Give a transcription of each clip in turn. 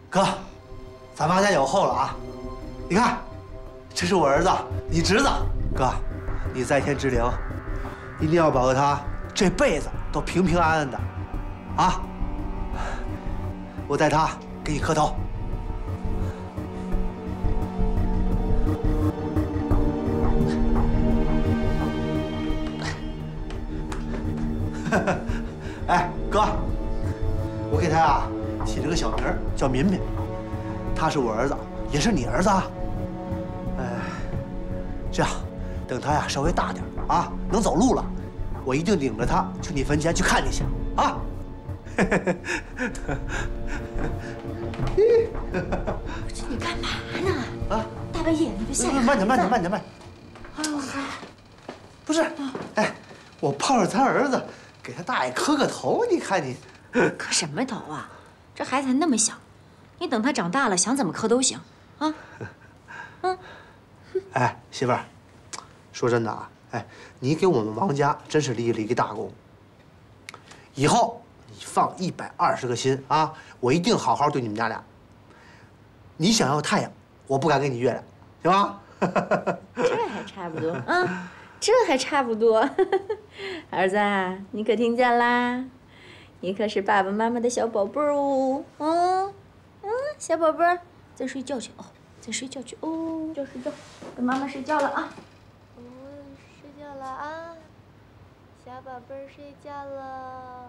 哥，咱妈家有后了啊！你看，这是我儿子，你侄子。哥，你在天之灵，一定要保佑他这辈子都平平安安的，啊！我带他给你磕头。哎，哥，我给他呀起了个小名儿，叫敏敏。他是我儿子，也是你儿子啊。这样，等他呀稍微大点啊，能走路了，我一定领着他去你坟前去看你去啊。 这你干嘛呢？啊，大半夜你别吓人。 慢点，慢点，慢点，慢点。 哎呦， 不是，哎，我抱着咱儿子。 给他大爷磕个头，你看你， 磕什么头啊？这孩子还那么小，你等他长大了，想怎么磕都行，啊？ 哎，媳妇儿，说真的啊，哎，你给我们王家真是立了一个大功。以后你放120个心啊，我一定好好对你们家俩。你想要太阳，我不敢给你月亮，行吗？ 这还差不多啊。 这还差不多，儿子，你可听见啦？你可是爸爸妈妈的小宝贝儿哦，小宝贝儿，再睡觉去哦，再睡觉去哦，睡觉，跟妈妈睡觉了啊。 睡觉了啊，小宝贝儿睡觉了。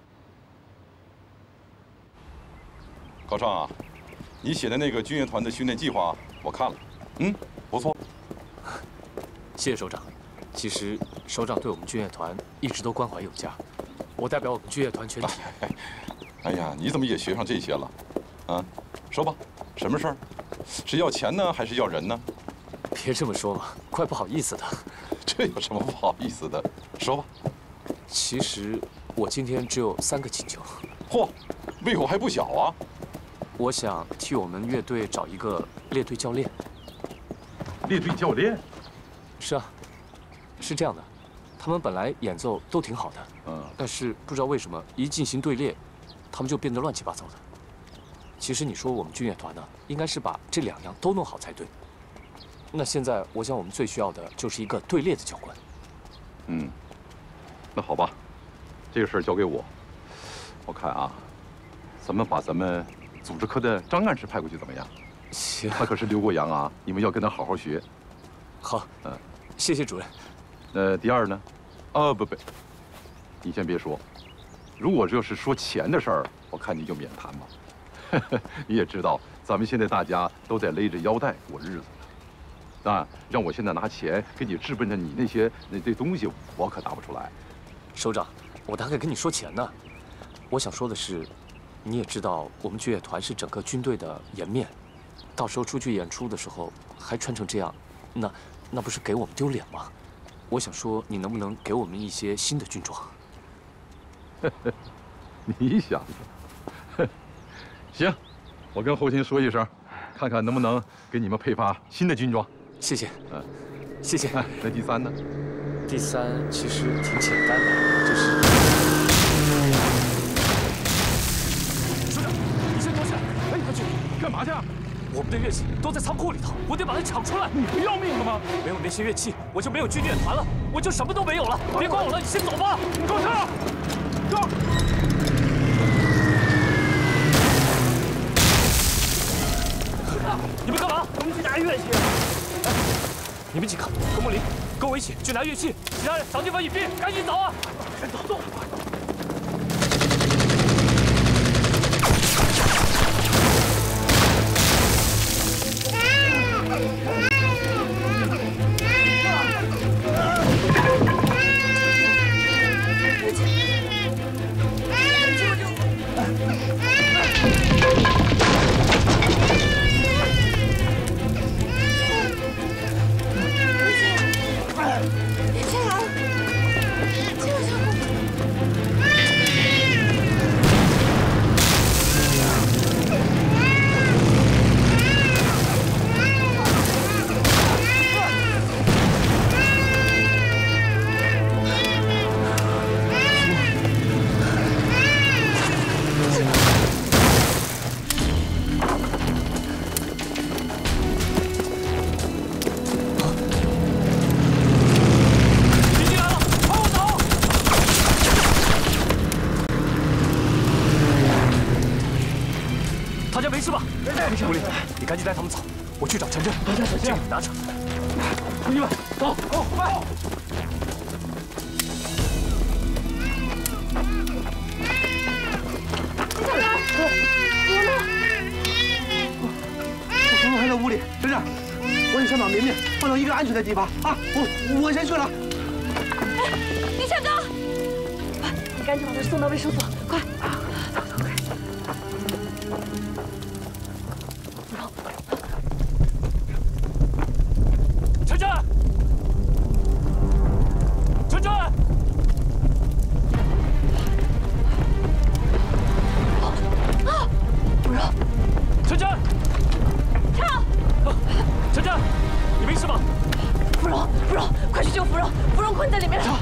高尚啊，你写的那个军乐团的训练计划我看了，不错。 谢谢首长。 其实，首长对我们军乐团一直都关怀有加。我代表我们军乐团全体。 哎呀，你怎么也学上这些了？啊，说吧，什么事儿？是要钱呢，还是要人呢？ 别这么说嘛，怪不好意思的。 这有什么不好意思的？说吧。 其实我今天只有3个请求。 嚯，胃口还不小啊！ 我想替我们乐队找一个列队教练。 列队教练？ 是啊。 是这样的，他们本来演奏都挺好的，但是不知道为什么一进行队列，他们就变得乱七八糟的。其实你说我们军乐团呢，应该是把这2样都弄好才对。那现在我想我们最需要的就是一个队列的教官。 那好吧，这个事儿交给我。我看啊，咱们把咱们组织科的张干事派过去怎么样？ 行， 他可是留过洋啊，你们要跟他好好学。 好，谢谢主任。 第二呢？不，你先别说。如果这是说钱的事儿，我看你就免谈吧。你也知道，咱们现在大家都在勒着腰带过日子呢。啊，让我现在拿钱给你置办着你那堆东西，我可拿不出来。 首长，我哪敢跟你说钱呢？我想说的是，你也知道，我们军乐团是整个军队的颜面，到时候出去演出的时候还穿成这样，那不是给我们丢脸吗？ 我想说，你能不能给我们一些新的军装？ 你想的，行，我跟后勤说一声，看看能不能给你们配发新的军装。 谢谢，谢谢。 那第3呢？ 第3其实挺简单的，就是……首长，你先躲起来，哎，快去， 干嘛去？ 我们的乐器都在仓库里头，我得把它抢出来。 你不要命了吗？ 没有那些乐器，我就没有军乐团了，我就什么都没有了。别管我了，你先走吧。 给我上！走！ 你们干嘛？我们去拿乐器。哎，你们几个跟莫林，跟我一起去拿乐器。其他人找地方隐蔽，赶紧走啊！走。 救！ 赶紧带他们走，我去找陈真。 小心， 这个你拿着。 同学们，走，快！ 小莲，你呢？ 我朋友还在屋里，真真，我得先把明明放到一个安全的地方啊！我先去了。 林山哥，快，你赶紧把他送到卫生所，快！ 陈真，陈真， 不让， 陈真， 跳！ 陈真，你没事吧？ 芙蓉，快去救芙蓉！芙蓉困在里面了。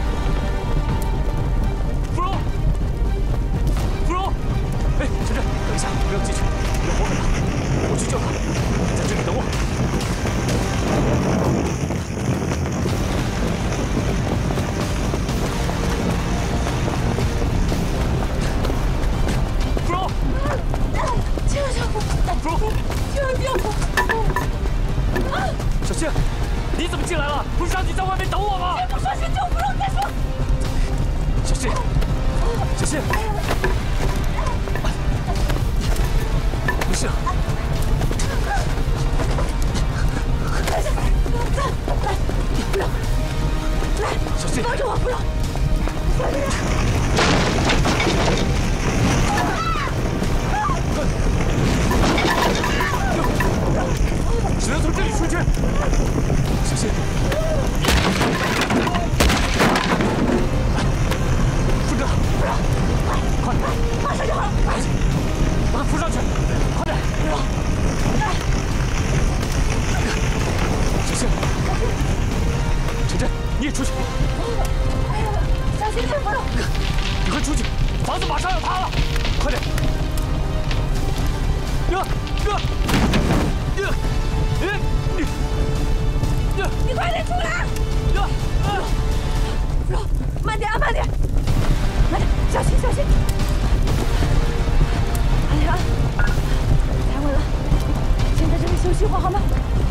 芙蓉，芙蓉，哎，陈真，等一下，不要进去，要活着呢，我去救他，在这里等我。芙蓉， 救我！ 芙蓉， 救我！ 小谢，你怎么进来了？不是让你在外面等我吗？ 先不说，先救芙蓉再说。 小谢，小谢，没事。 来， 小谢， 帮着我，芙蓉。 只能从这里出去。小谢，副哥，快， 马上就好。 把他扶上去，快点！小谢，陈真，你也出去。 小心点，芙蓉。 你快出去，房子马上要塌了，快点！ 你快点出来！芙蓉，慢点啊，慢点，慢点，小心，小心。慢点啊，踩稳了，先在这里休息一会儿好吗？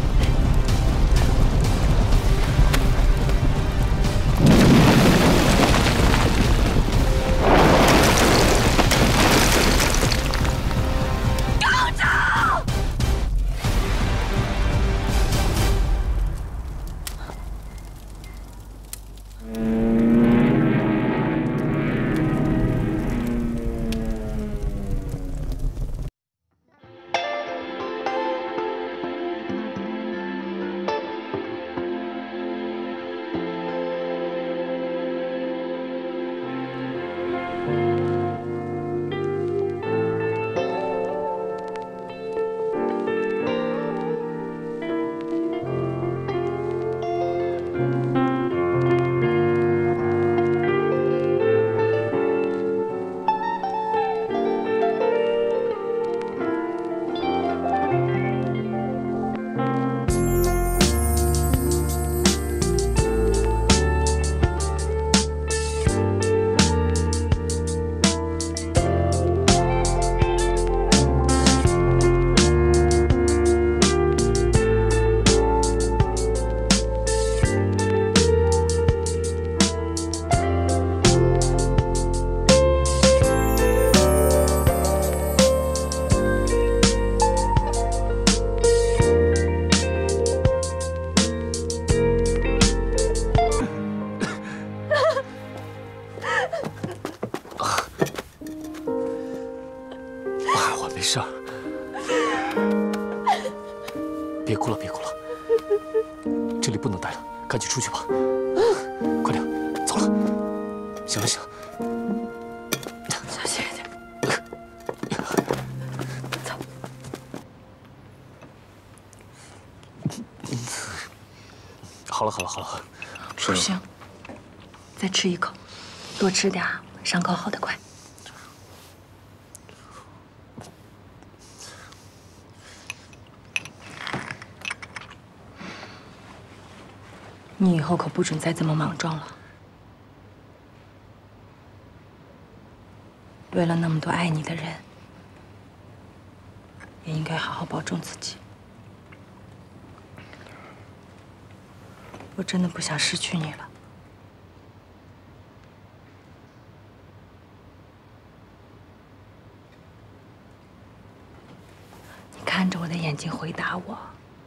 别哭了，别哭了，这里不能待了，赶紧出去吧。快点，走了。行了行了， 小心一点。走。 好了好了好了， 不行，再吃一口，多吃点，伤口好得快。 你以后可不准再这么莽撞了。为了那么多爱你的人， 也应该好好保重自己。我真的不想失去你了。你看着我的眼睛回答我。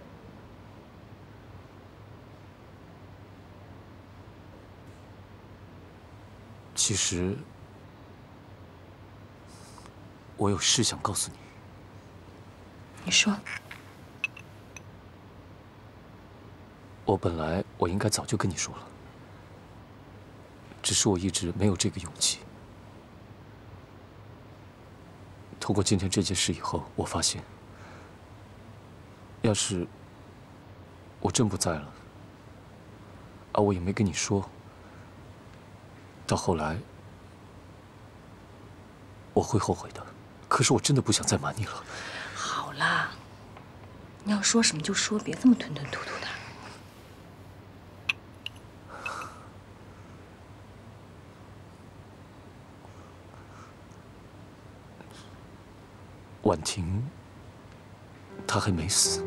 其实，我有事想告诉你。 你说。 本来我应该早就跟你说了，只是我一直没有这个勇气。通过今天这件事以后，我发现，要是我真不在了，而我也没跟你说，到后来我会后悔的。可是我真的不想再瞒你了。 好啦，你要说什么就说，别这么吞吞吐吐的。 婉婷，她还没死。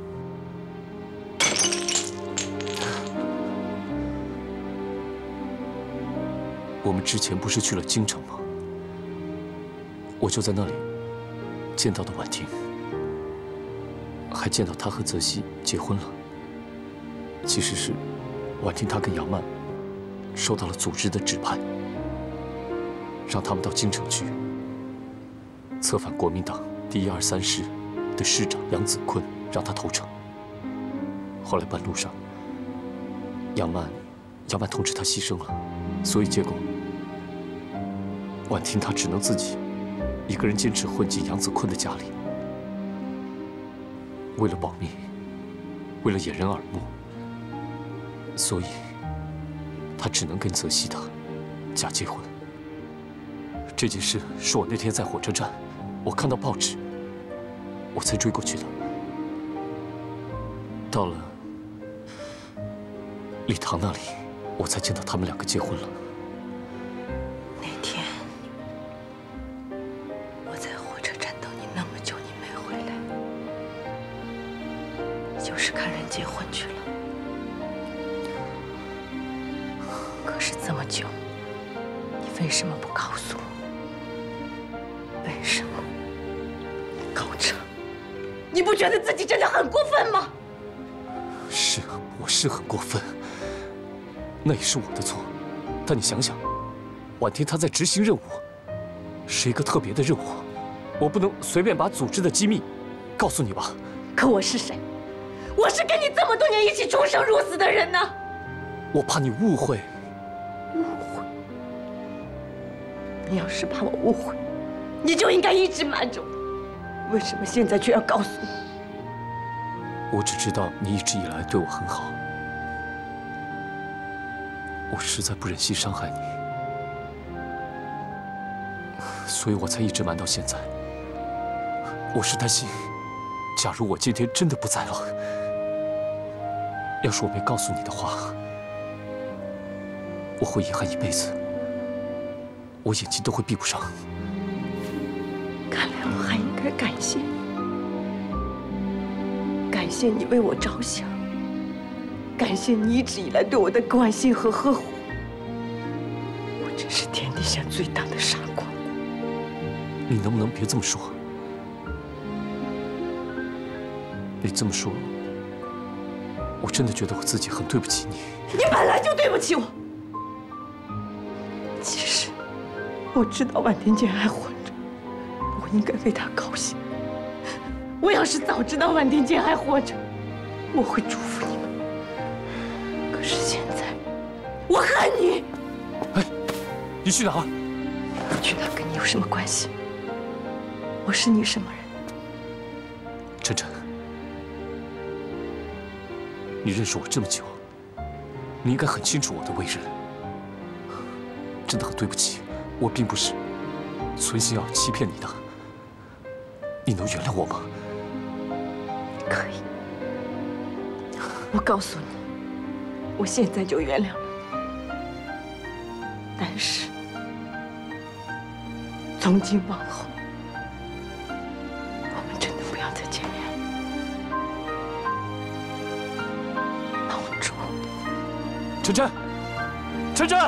我们之前不是去了京城吗？我就在那里见到的婉婷，还见到她和泽西结婚了。其实是婉婷她跟杨曼收到了组织的指派，让他们到京城去策反国民党第123师的师长杨子坤，让他投诚。后来半路上，杨曼通知他牺牲了，所以结果婉婷她只能自己一个人坚持混进杨子坤的家里。为了保密，为了掩人耳目，所以她只能跟泽西的假结婚。这件事是我那天在火车站，我看到报纸，我才追过去的。到了礼堂那里，我才见到他们两个结婚了。 那天我在火车站等你那么久，你没回来，就是看人结婚去了。可是这么久，你为什么不告诉我？为什么？高彻，你不觉得自己真的很过分吗？ 是，我是很过分，那也是我的错。但你想想，婉婷她在执行任务，是一个特别的任务，我不能随便把组织的机密告诉你吧？ 可我是谁？我是跟你这么多年一起出生入死的人呢。 我怕你误会。 误会？你要是怕我误会，你就应该一直瞒着我。为什么现在却要告诉我？ 我只知道你一直以来对我很好，我实在不忍心伤害你，所以我才一直瞒到现在。我是担心，假如我今天真的不在了，要是我没告诉你的话，我会遗憾一辈子，我眼睛都会闭不上。 看来我还应该感谢你，感谢你为我着想，感谢你一直以来对我的关心和呵护。我真是天底下最大的傻瓜。 你能不能别这么说？你这么说，我真的觉得我自己很对不起你。 你本来就对不起我。其实我知道万天剑还活着，我应该为他高兴。我要是早知道万天剑还活着，我会祝福你们。可是现在，我恨你。 哎，你去哪儿？ 我去哪儿跟你有什么关系？我是你什么人？ 晨晨，你认识我这么久，你应该很清楚我的为人。真的很对不起，我并不是存心要欺骗你的。你能原谅我吗？ 可以，我告诉你，我现在就原谅了你。但是从今往后，我们真的不要晨晨，晨晨。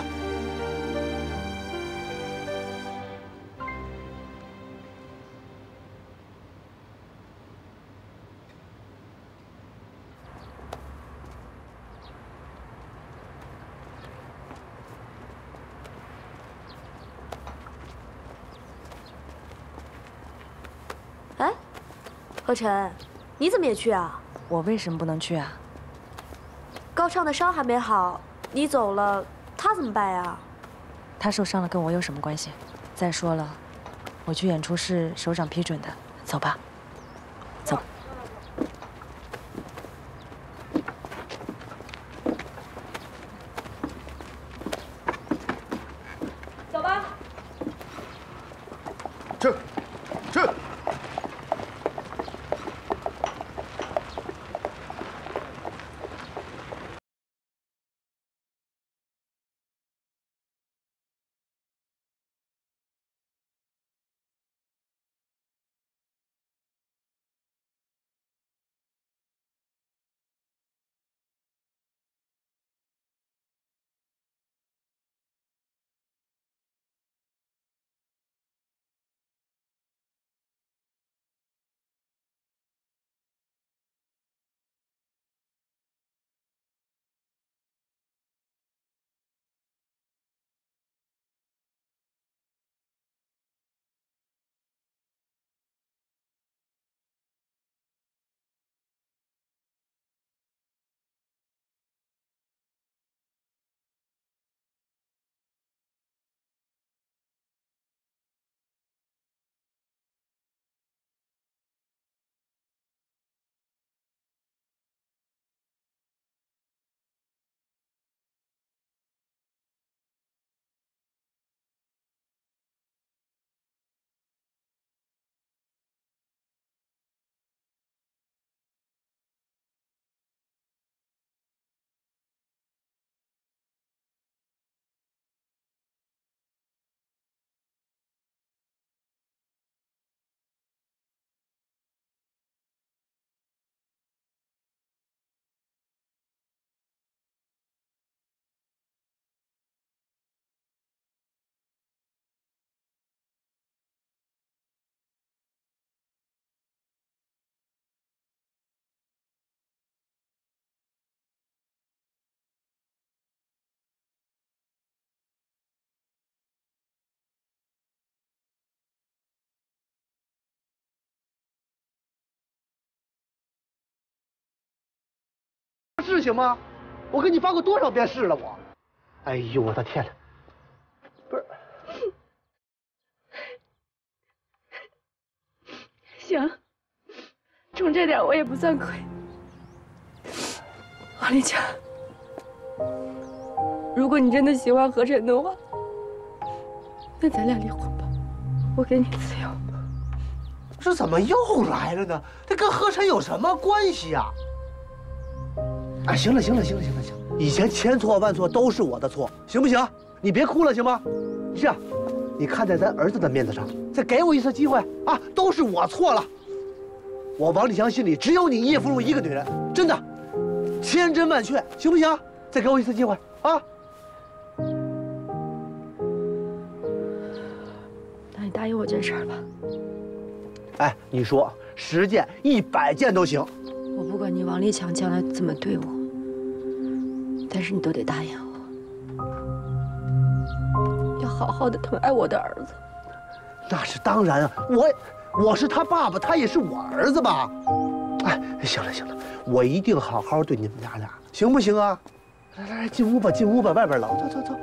哎，何晨，你怎么也去啊？ 我为什么不能去啊？ 高畅的伤还没好，你走了，他怎么办呀？ 他受伤了，跟我有什么关系？再说了，我去演出是首长批准的。走吧，走。 走吧。 去，去。 事情吗？我给你发过多少遍誓了我？哎呦我的天！不是， 行，冲这点我也不算亏。王丽强，如果你真的喜欢何晨的话，那咱俩离婚吧，我给你自由。 这怎么又来了呢？这跟何晨有什么关系呀？哎，行了，以前千错万错都是我的错，行不行？你别哭了，行吗？这样，你看在咱儿子的面子上，再给我一次机会啊！都是我错了，我王立强心里只有你叶芙蓉一个女人，真的，千真万确，行不行？再给我一次机会啊！ 那你答应我件事儿吧。 哎，你说10件、100件都行。 我不管你王立强将来怎么对我，但是你都得答应我，要好好的疼爱我的儿子。 那是当然啊，我是他爸爸，他也是我儿子吧？哎，行了，我一定好好对你们家俩，行不行啊？来，进屋吧，外边冷，走。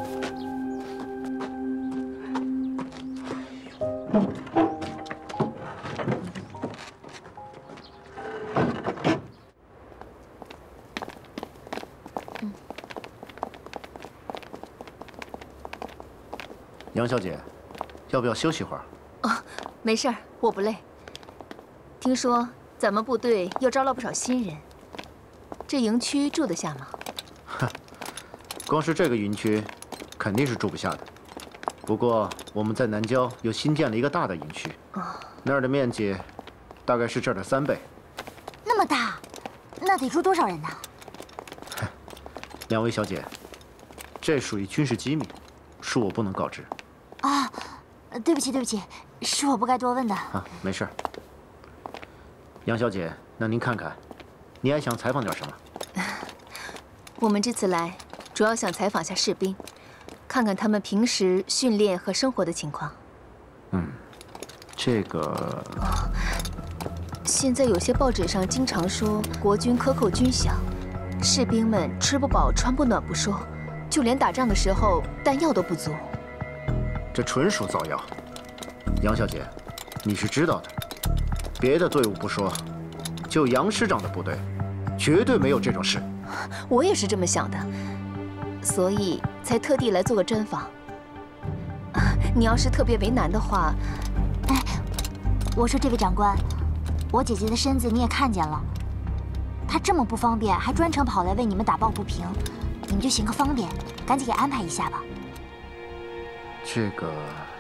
杨小姐，要不要休息会儿？ 哦，没事儿，我不累。听说咱们部队又招了不少新人，这营区住得下吗？ 哼，光是这个营区，肯定是住不下的。不过我们在南郊又新建了一个大的营区，那儿的面积大概是这儿的3倍。 那么大，那得住多少人呢？ 两位小姐，这属于军事机密，恕我不能告知。 啊，对不起，对不起，是我不该多问的。 啊，没事。杨小姐，那您看看，您还想采访点什么？ 我们这次来，主要想采访下士兵，看看他们平时训练和生活的情况。 这个。 现在有些报纸上经常说国军克扣军饷，士兵们吃不饱穿不暖不说，就连打仗的时候弹药都不足。 这纯属造谣。杨小姐，你是知道的，别的队伍不说，就杨师长的部队，绝对没有这种事。 我也是这么想的，所以才特地来做个专访。你要是特别为难的话， 哎，我说这位长官。我姐姐的身子你也看见了，她这么不方便，还专程跑来为你们打抱不平，你们就行个方便，赶紧给安排一下吧。 这个，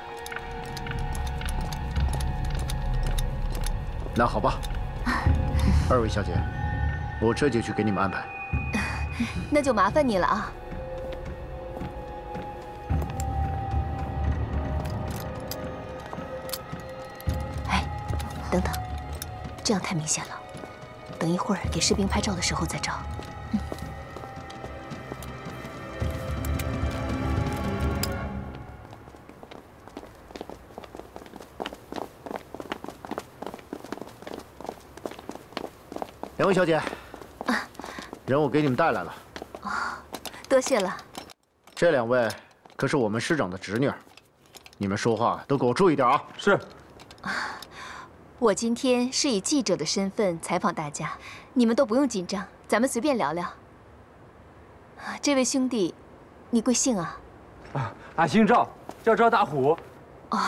那好吧，二位小姐，我这就去给你们安排。 那就麻烦你了啊。哎，等等。这样太明显了，等一会儿给士兵拍照的时候再照。 两位小姐，人我给你们带来了。 多谢了。 这两位可是我们师长的侄女，你们说话都给我注意点啊！ 是。 我今天是以记者的身份采访大家，你们都不用紧张，咱们随便聊聊。这位兄弟，你贵姓啊？ 俺姓赵，叫赵大虎。 哦。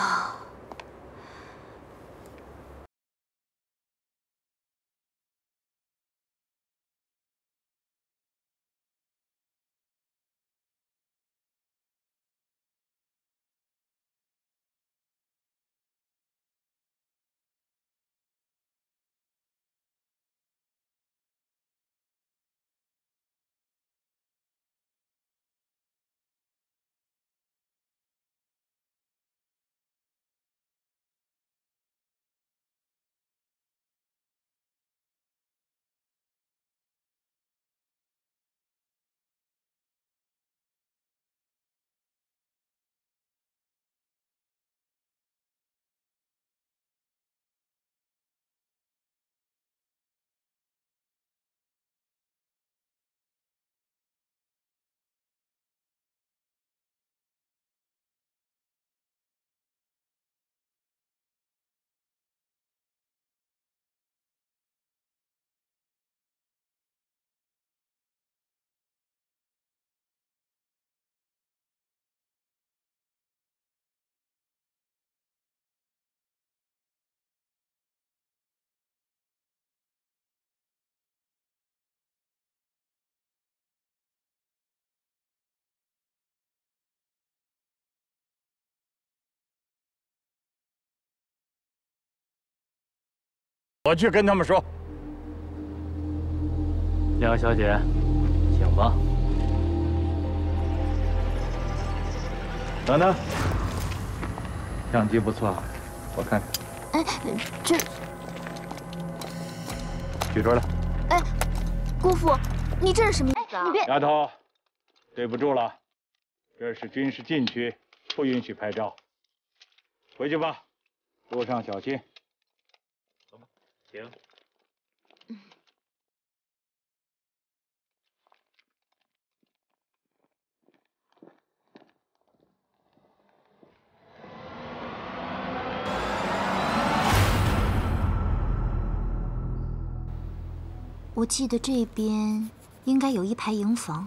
我去跟他们说。 梁小姐，请吧。等等，相机不错，我看看。 哎，这举着来。 哎，姑父，你这是什么意思啊？你别， 丫头，对不住了，这是军事禁区，不允许拍照。回去吧，路上小心。走吧，行。 我记得这边应该有一排营房。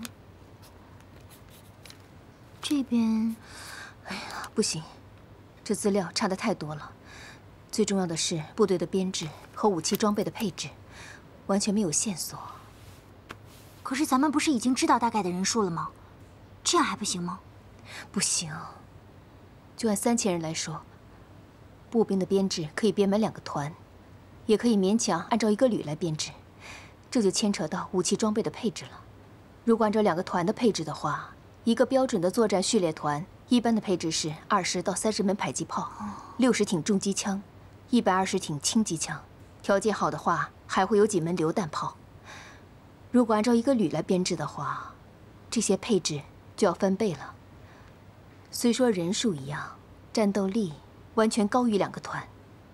这边， 哎呀，不行，这资料差得太多了。最重要的是部队的编制和武器装备的配置，完全没有线索。 可是咱们不是已经知道大概的人数了吗？这样还不行吗？ 不行，就按3000人来说，步兵的编制可以编满2个团，也可以勉强按照1个旅来编制。这就牵扯到武器装备的配置了。 如果按照2个团的配置的话，一个标准的作战序列团，一般的配置是20到30门迫击炮，60挺重机枪，120挺轻机枪，条件好的话还会有几门榴弹炮。如果按照一个旅来编制的话，这些配置就要翻倍了。虽说人数一样，战斗力完全高于2个团。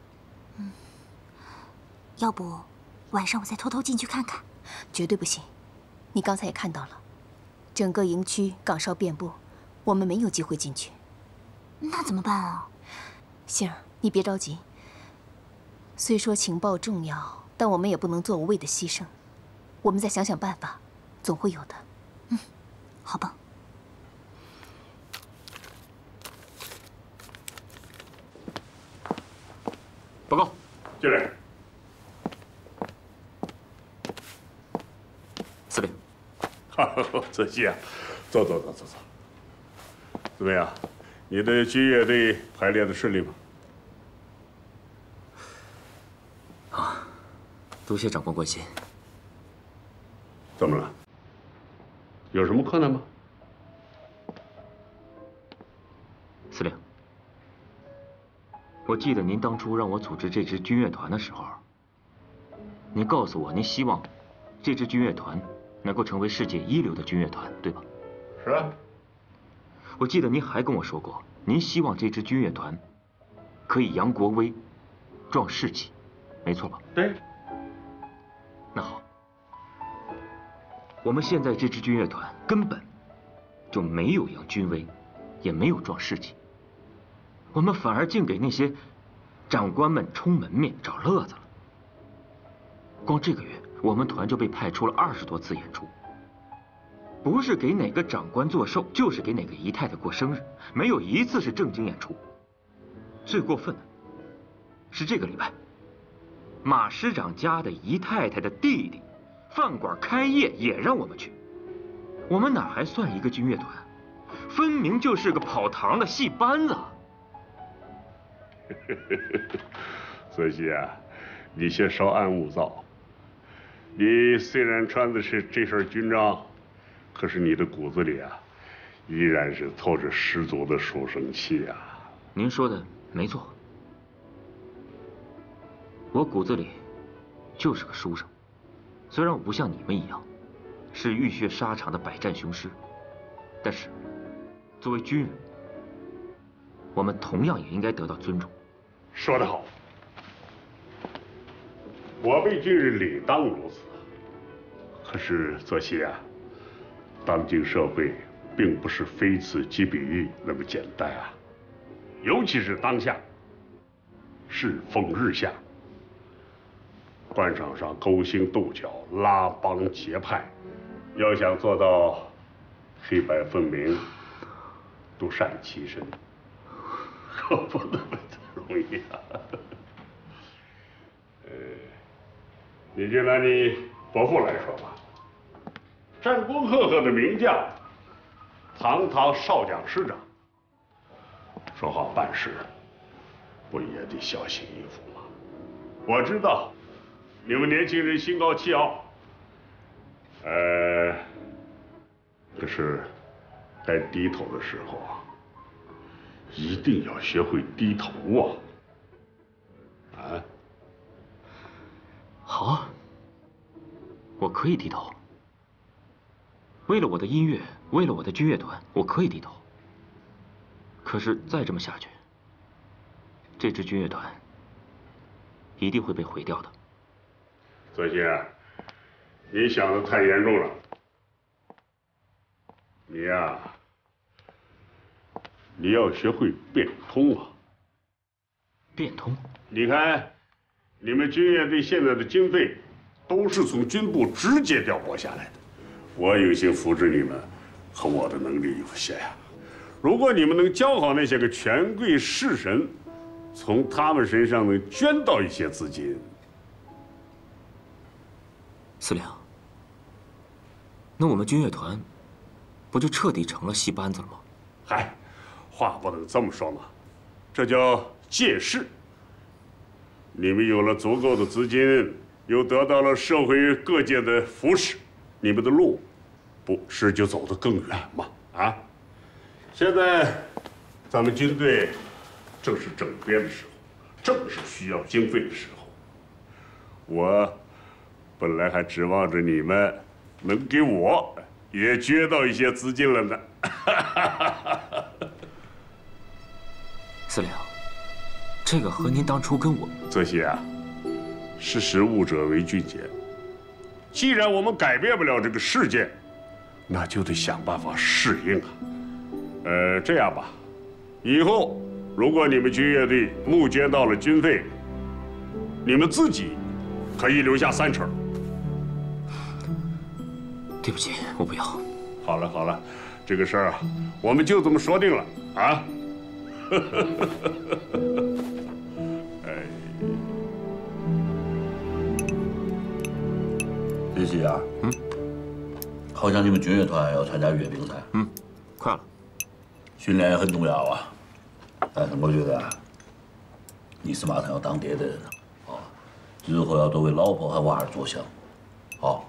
要不晚上我再偷偷进去看看？ 绝对不行！你刚才也看到了，整个营区岗哨遍布，我们没有机会进去。 那怎么办啊？ 杏儿，你别着急。虽说情报重要，但我们也不能做无谓的牺牲。我们再想想办法，总会有的。 好吧。 报告， 进来。 司令。 泽西啊，走。怎么样？你的军乐队排练的顺利吗？ 啊，多谢长官关心。 怎么了？有什么困难吗？ 司令，我记得您当初让我组织这支军乐团的时候，您告诉我您希望这支军乐团能够成为世界一流的军乐团，对吧？ 是啊。 我记得您还跟我说过，您希望这支军乐团可以扬国威、壮士气，没错吧？ 对。 那好，我们现在这支军乐团根本就没有扬军威，也没有壮士气，我们反而竟给那些长官们充门面找乐子了。光这个月，我们团就被派出了20多次演出，不是给哪个长官做寿，就是给哪个姨太太过生日，没有一次是正经演出。最过分的是这个礼拜，马师长家的姨太太的弟弟饭馆开业也让我们去，我们哪还算一个军乐团，分明就是个跑堂的戏班子。 泽西啊，你先稍安勿躁。你虽然穿的是这身军装，可是你的骨子里啊，依然是透着十足的书生气啊。 您说的没错，我骨子里就是个书生。虽然我不像你们一样是浴血沙场的百战雄师，但是作为军人，我们同样也应该得到尊重。 说得好，我辈军人理当如此。可是泽西啊，当今社会并不是非此即彼那么简单啊，尤其是当下世风日下，官场上勾心斗角、拉帮结派，要想做到黑白分明、独善其身，可不那么容易啊。你就拿你伯父来说吧，战功赫赫的名将，堂堂少将师长，说话办事不也得小心应付吗？我知道你们年轻人心高气傲，可是该低头的时候啊，一定要学会低头啊！啊， 好啊，我可以低头。为了我的音乐，为了我的军乐团，我可以低头。可是再这么下去，这支军乐团一定会被毁掉的。 泽西，你想的太严重了。你呀，你要学会变通啊！ 变通？ 你看，你们军乐队现在的经费都是从军部直接调拨下来的。我有心扶持你们，和我的能力有限呀。如果你们能教好那些个权贵士绅，从他们身上能捐到一些资金。 司令，那我们军乐团不就彻底成了戏班子了吗？ 嗨，话不能这么说嘛，这叫借势。你们有了足够的资金，又得到了社会各界的扶持，你们的路不事就走得更远嘛。啊，现在咱们军队正是整编的时候，正是需要经费的时候。我本来还指望着你们能给我也撅到一些资金了呢。 司令，这个和您当初跟我…… 泽西啊，识时务者为俊杰。既然我们改变不了这个世界，那就得想办法适应啊。这样吧，以后如果你们军乐队募捐到了军费，你们自己可以留下30%。 对不起，我不要。 好了好了，这个事儿啊，我们就这么说定了啊。 泽西啊，好像你们军乐团要参加阅兵赛。 快了。 训练也很重要啊，但是我觉得啊，你是马上要当爹的人了，日后要多为老婆和娃儿着想，好。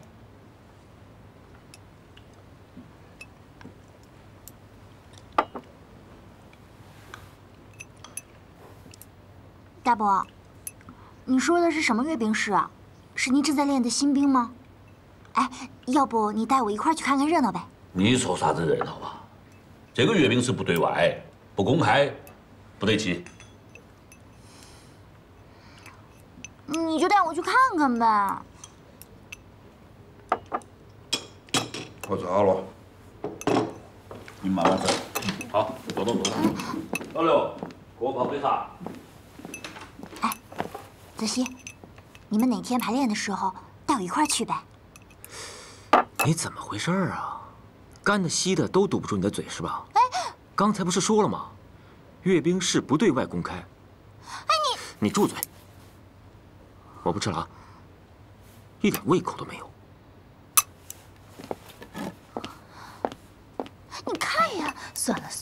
大伯，你说的是什么阅兵式啊？是您正在练的新兵吗？哎，要不你带我一块去看看热闹呗？ 你说啥子热闹啊？这个阅兵式不对外、不公开，不得去。 你就带我去看看呗。 我做好了，你慢慢吃。好，坐。老刘，给我泡杯茶。 泽西，你们哪天排练的时候带我一块去呗？ 你怎么回事啊？干的稀的都堵不住你的嘴是吧？哎，刚才不是说了吗？阅兵式不对外公开。哎，你住嘴！我不吃了啊，一点胃口都没有。 你看呀，算了。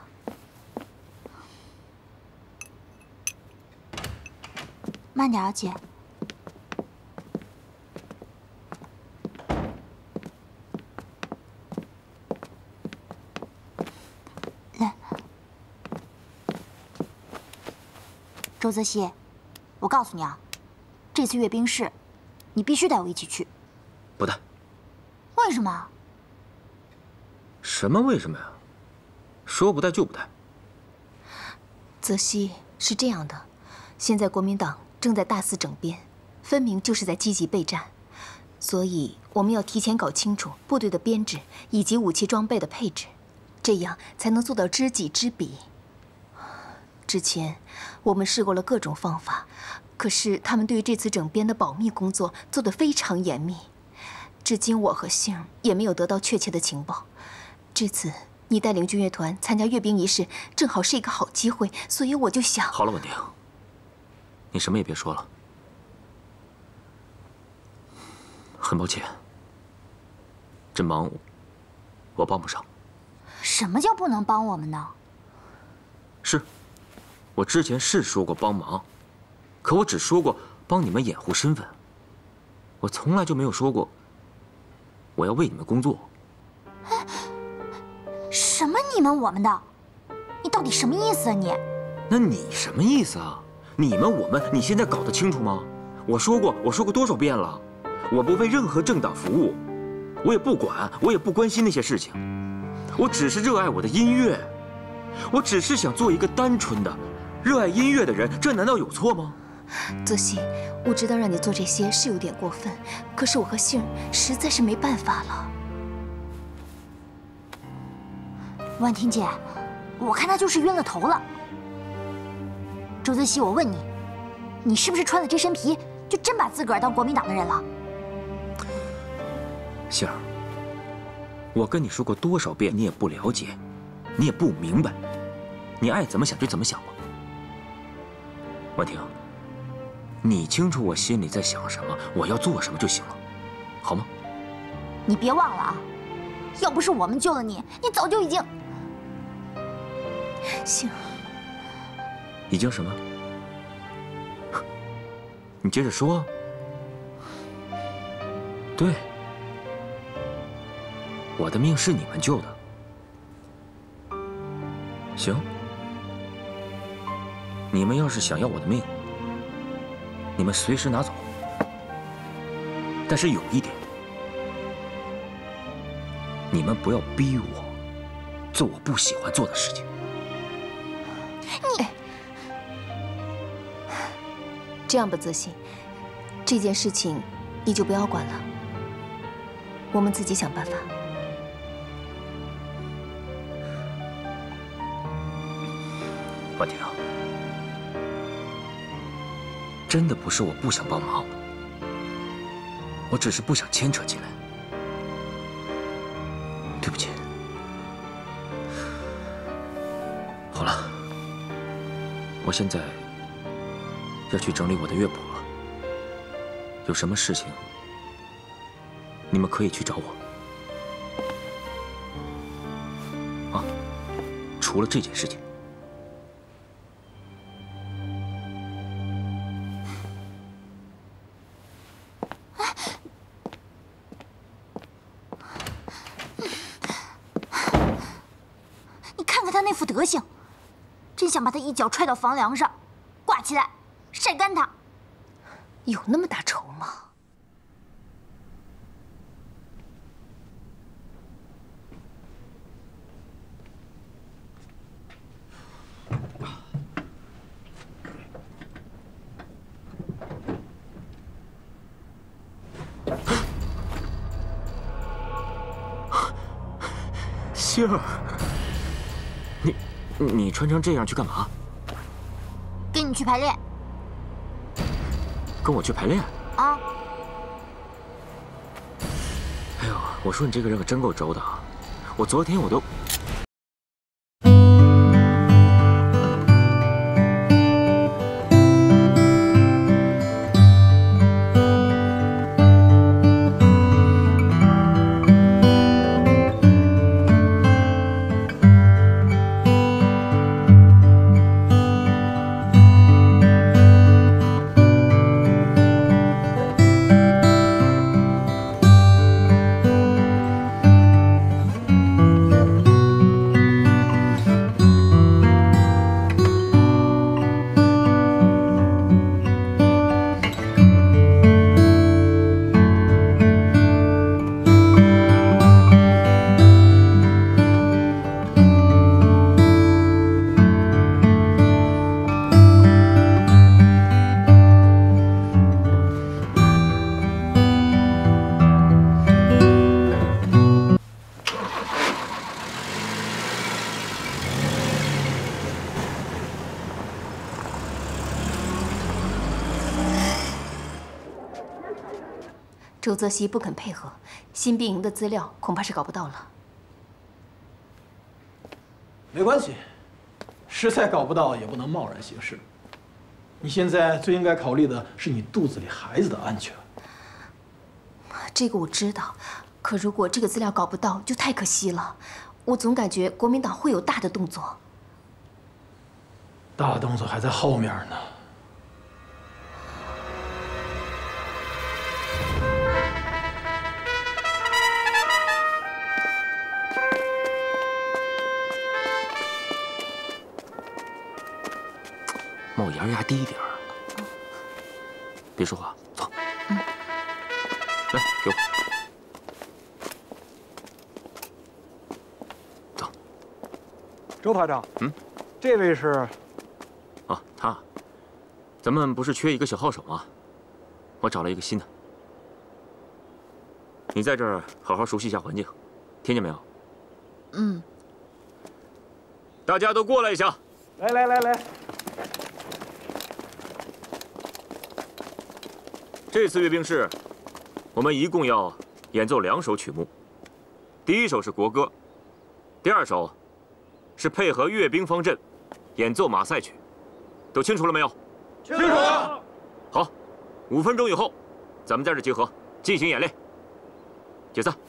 慢点啊，姐。来，周泽西，我告诉你啊，这次阅兵式，你必须带我一起去。 不带。 为什么？ 什么为什么呀？说不带就不带。 泽西，是这样的，现在国民党正在大肆整编，分明就是在积极备战，所以我们要提前搞清楚部队的编制以及武器装备的配置，这样才能做到知己知彼。之前我们试过了各种方法，可是他们对于这次整编的保密工作做得非常严密，至今我和杏儿也没有得到确切的情报。这次你带领军乐团参加阅兵仪式，正好是一个好机会，所以我就想…… 好了，稳定。你什么也别说了，很抱歉，这忙我帮不上。 什么叫不能帮我们呢？ 是，我之前是说过帮忙，可我只说过帮你们掩护身份，我从来就没有说过我要为你们工作。 什么你们我们的？你到底什么意思啊你？ 那你什么意思啊？你们我们，你现在搞得清楚吗？我说过多少遍了，我不为任何政党服务，我也不管，我也不关心那些事情，我只是热爱我的音乐，我只是想做一个单纯的、热爱音乐的人，这难道有错吗？ 泽西，我知道让你做这些是有点过分，可是我和杏儿实在是没办法了。 婉婷姐，我看他就是晕了头了。周泽西，我问你，你是不是穿了这身皮，就真把自个儿当国民党的人了？ 杏儿，我跟你说过多少遍，你也不了解，你也不明白，你爱怎么想就怎么想吧。婉婷，你清楚我心里在想什么，我要做什么就行了，好吗？ 你别忘了啊，要不是我们救了你，你早就已经…… 杏儿。 已经什么？你接着说。对， 我的命是你们救的。行，你们要是想要我的命，你们随时拿走。但是有一点，你们不要逼我做我不喜欢做的事情。 你，这样吧，泽西，这件事情你就不要管了，我们自己想办法。 婉婷，真的不是我不想帮忙，我只是不想牵扯进来。对不起。好了，我现在要去整理我的乐谱了。有什么事情，你们可以去找我。啊，除了这件事情。 德行，真想把他一脚踹到房梁上，挂起来，晒干他。 有那么大仇吗？ 星儿。你穿成这样去干嘛？ 跟你去排练。 跟我去排练？ 啊！ 哎呦，我说你这个人可真够轴的啊！我昨天我都…… 周泽西不肯配合，新兵营的资料恐怕是搞不到了。 没关系，实在搞不到也不能贸然行事。你现在最应该考虑的是你肚子里孩子的安全。 这个我知道，可如果这个资料搞不到，就太可惜了。我总感觉国民党会有大的动作。 大动作还在后面呢。 冒烟压低一点儿，别说话，走。来，给我。走。 周排长，这位是？ 哦，他。咱们不是缺一个小号手吗？我找了一个新的。你在这儿好好熟悉一下环境，听见没有？ 嗯。 大家都过来一下。 来。 这次阅兵式，我们一共要演奏2首曲目。第一首是国歌，第2首是配合阅兵方阵演奏马赛曲，都清楚了没有？ 清楚了。 好，5分钟以后，咱们在这集合进行演练。解散。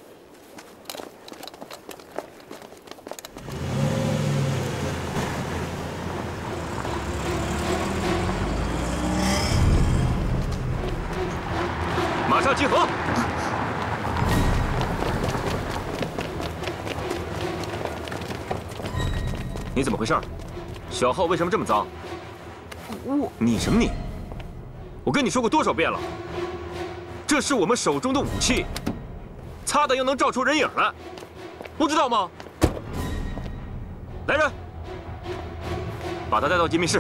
马上集合！ 你怎么回事？小号为什么这么脏？你什么你？我跟你说过多少遍了，这是我们手中的武器，擦的又能照出人影来，不知道吗？来人，把他带到机密室。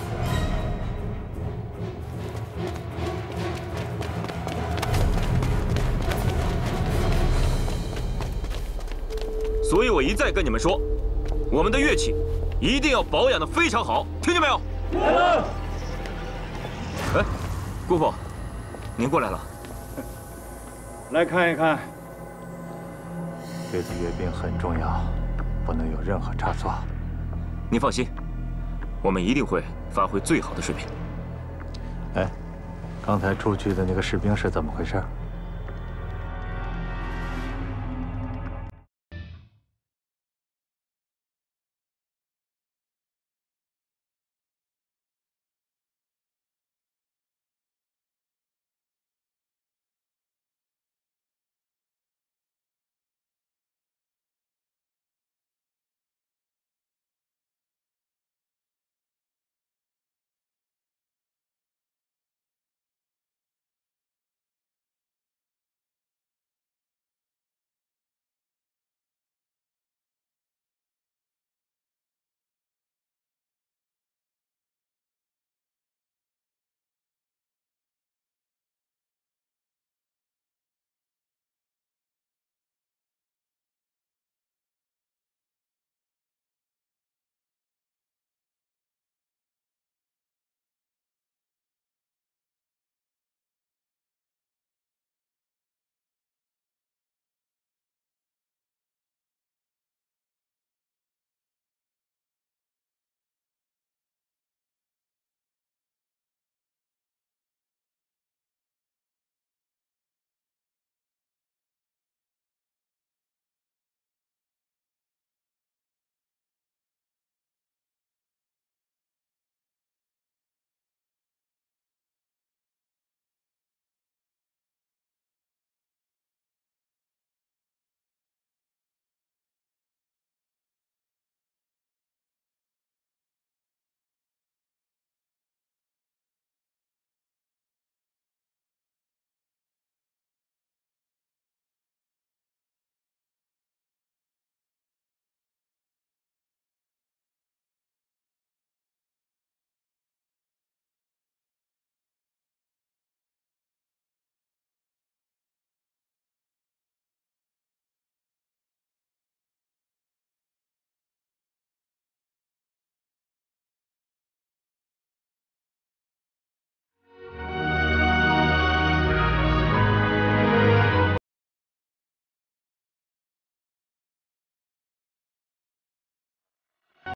所以我一再跟你们说，我们的乐器一定要保养得非常好，听见没有？来了。哎，姑父，您过来了。 来看一看。这次阅兵很重要，不能有任何差错。 您放心，我们一定会发挥最好的水平。 哎，刚才出去的那个士兵是怎么回事？